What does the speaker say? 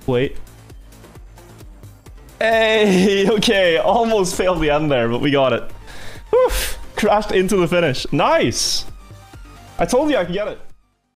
Wait. Hey, okay, almost failed the end there, but we got it. Oof, crashed into the finish. Nice. I told you I could get it.